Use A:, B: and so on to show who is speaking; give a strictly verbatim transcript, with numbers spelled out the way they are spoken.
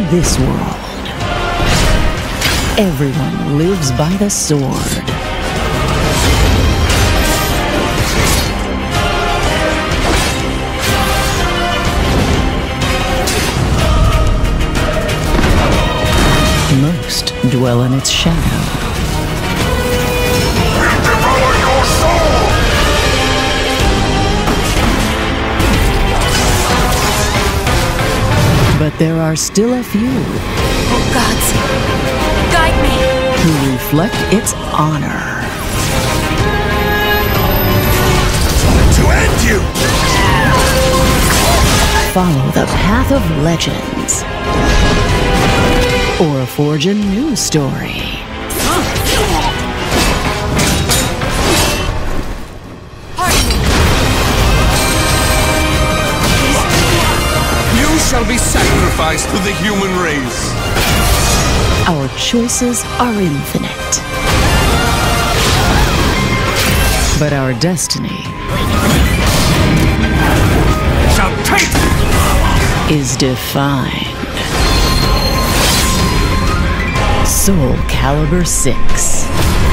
A: this world, everyone lives by the sword. Most dwell in its shadow.
B: We'll devour your soul!
A: But there are still a few
C: Oh gods, guide me!
A: who reflect its honor.
B: To end you!
A: Follow the path of legends, or forge a new story.
B: You shall be sacrificed to the human race.
A: Our choices are infinite, but our destiny
B: Shall taste!
A: is defined. SoulCalibur six.